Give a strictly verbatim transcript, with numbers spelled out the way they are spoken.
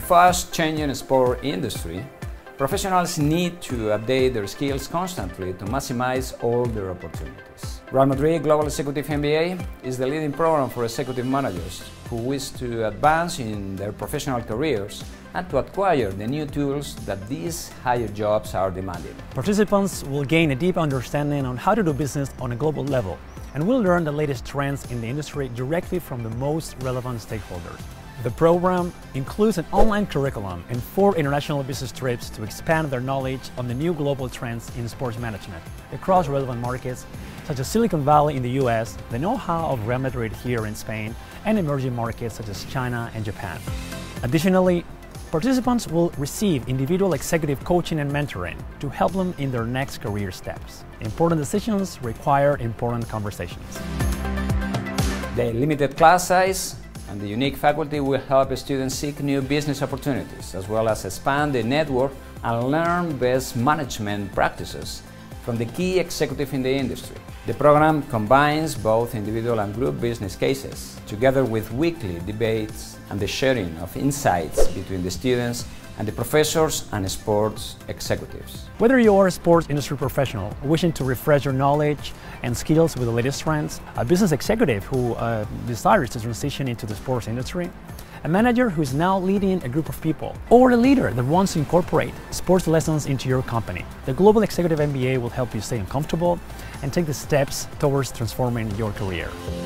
fast-changing sport industry, professionals need to update their skills constantly to maximize all their opportunities. Real Madrid Global Executive M B A is the leading program for executive managers who wish to advance in their professional careers and to acquire the new tools that these higher jobs are demanding. Participants will gain a deep understanding on how to do business on a global level and will learn the latest trends in the industry directly from the most relevant stakeholders. The program includes an online curriculum and four international business trips to expand their knowledge on the new global trends in sports management across relevant markets such as Silicon Valley in the U S, the know-how of Real Madrid here in Spain, and emerging markets such as China and Japan. Additionally, participants will receive individual executive coaching and mentoring to help them in their next career steps. Important decisions require important conversations. The limited class size and the unique faculty will help students seek new business opportunities, as well as expand their network and learn best management practices from the key executives in the industry. The program combines both individual and group business cases, together with weekly debates and the sharing of insights between the students and the professors and sports executives. Whether you are a sports industry professional wishing to refresh your knowledge and skills with the latest trends, a business executive who uh, desires to transition into the sports industry, a manager who is now leading a group of people, or a leader that wants to incorporate sports lessons into your company, the Global Executive M B A will help you stay uncomfortable and take the steps towards transforming your career.